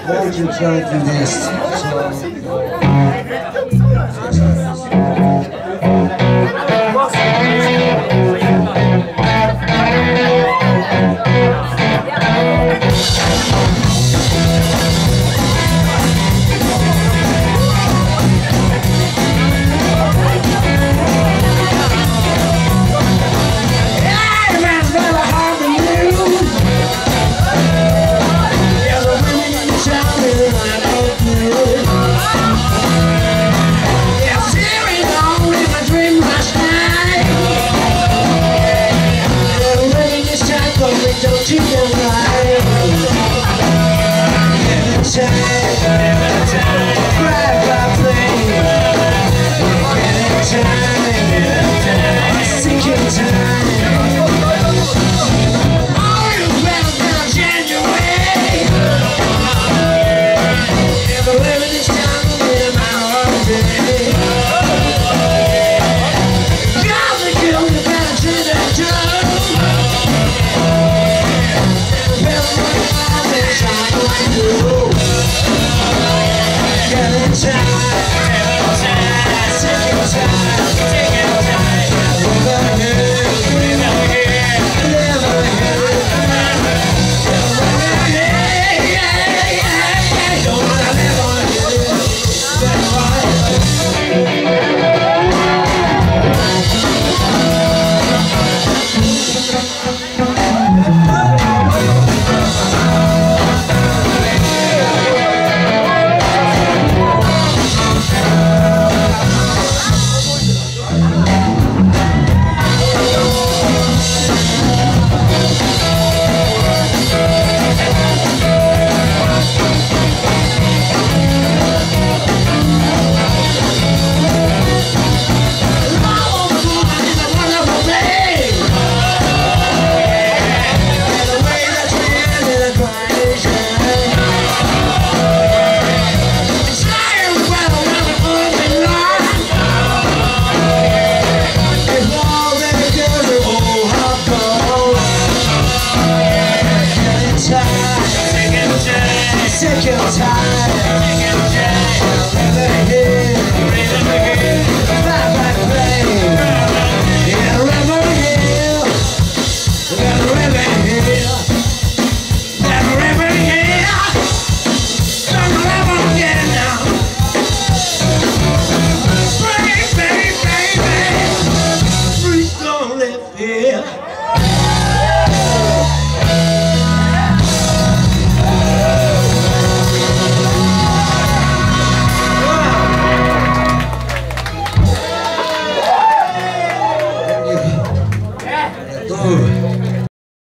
Won't you try to do this? Don't you get right? Every time, drive by plane. Anytime, sinking time. All you better than January. Never living this time in my holiday. God's a girl, you better turn that drum. Take your time, never here, fly by plane, in a river hill, that river hill, that river hill, don't ever get now. Baby, please don't live here. Ooh.